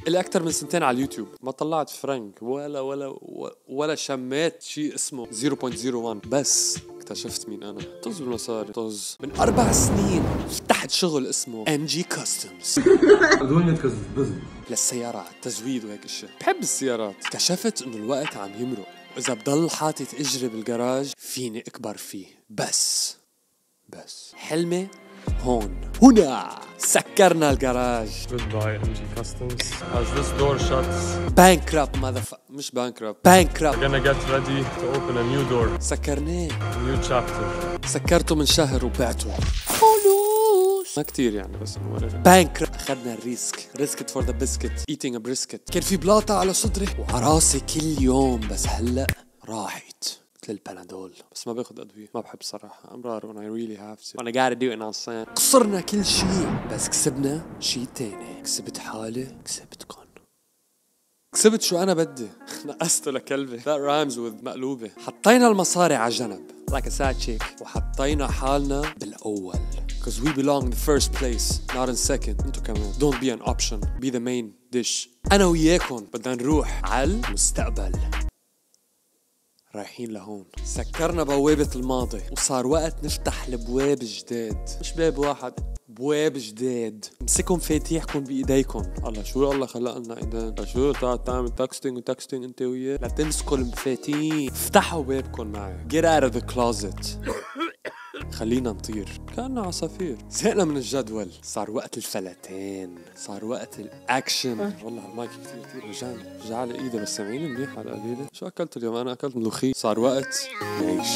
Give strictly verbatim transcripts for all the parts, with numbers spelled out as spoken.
إلي أكتر من سنتين على اليوتيوب ما طلعت فرنك ولا ولا ولا شميت شيء اسمه صفر فاصلة صفر واحد، بس اكتشفت مين أنا. طز بالمصاري طز. من أربع سنين فتحت شغل اسمه إم جي كاستمز للسيارات، تزويد وهيك اشياء. بحب السيارات. اكتشفت إنه الوقت عم يمرق، وإذا بضل حاطط إجري بالجراج فيني أكبر فيه. بس بس حلمي هون هنا. سكرنا الجراج. Goodbye إم جي Customs. As this door shuts, bankrupt motherfucker. مش bankrupt. bankrupt. we're gonna get ready to open a new door. سكرناه. A new chapter. سكرته من شهر وبعته. فلوس. ما كتير يعني بس انه bankrupt. اخذنا الريسك. risked for the biscuit. eating a brisket. كان في بلاطة على صدري وعراسي كل يوم، بس هلأ راحت. للبنادول، بس ما باخد أدوية. ما بحب صراحة أمرار when I really have to. I gotta do it now son. خسرنا كل شيء بس كسبنا شيء تاني. كسبت حالي، كسبتكن. كسبت شو أنا بدي. نقصته لكلبي. That rhymes with مقلوبة. حطينا المصاري على جنب like a side chick وحطينا حالنا بالأول. Cause we belong in the first place not in second. انتو كمان don't be an option, be the main dish. أنا وياكم بدنا نروح على المستقبل. رايحين لهون. سكرنا بوابة الماضي وصار وقت نفتح البواب الجداد. مش باب واحد، بواب جداد. امسكوا مفاتيحكم بايديكم. الله شو الله خلق لنا ايدين. شو تقعد تعمل تكستنج وتكستنج انت وياه؟ لا تمسكوا المفاتيح. افتحوا بابكم معي. Get out of the closet. خلينا نطير كأننا عصافير. زهقنا من الجدول. صار وقت الفلتين، صار وقت الاكشن. والله المايك كثير كثير وجعني، وجعلي ايدي، بس سامعيني منيح على القليلة. شو اكلت اليوم؟ انا اكلت ملوخية. صار وقت نعيش.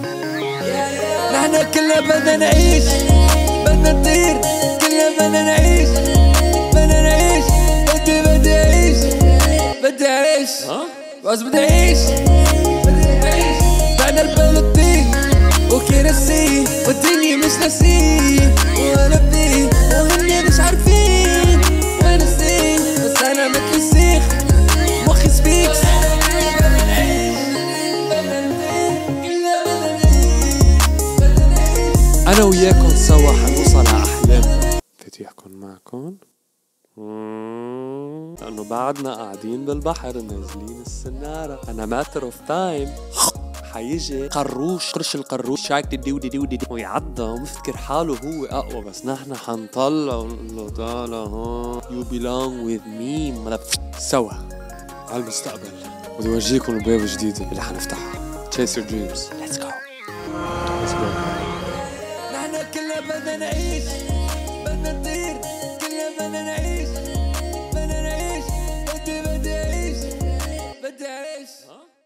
نحن كلنا بدنا نعيش، بدنا نطير، كلنا بدنا نعيش، بدنا نعيش. بدي بدي اعيش، بدي اعيش، بس بدي اعيش، بدي اعيش. بعد البلد وكرسي والدنيا مش ناسيه، وانا بدي وهني مش عارفين وين السين، بس انا مثل السيخ مخي سبيكس. انا وياكم سوا حنوصل على احلام. فتيحكم معكم لانه بعدنا قاعدين بالبحر نازلين السنارة. انا ماتر اوف تايم حيجي قروش قرش القروش شايك دي ودي ودي ويعضى ومفتكر حاله هو اقوى، بس نحن حنطلع ونقول له تعال هون you belong with me سوا على المستقبل. بدي اورجيكم الباب الجديدة اللي حنفتحها. chase your dreams. let's go let's go. نحن كلنا بدنا نعيش، بدنا نطير، كلنا بدنا نعيش، بدنا نعيش. بدي بدي اعيش، بدي اعيش.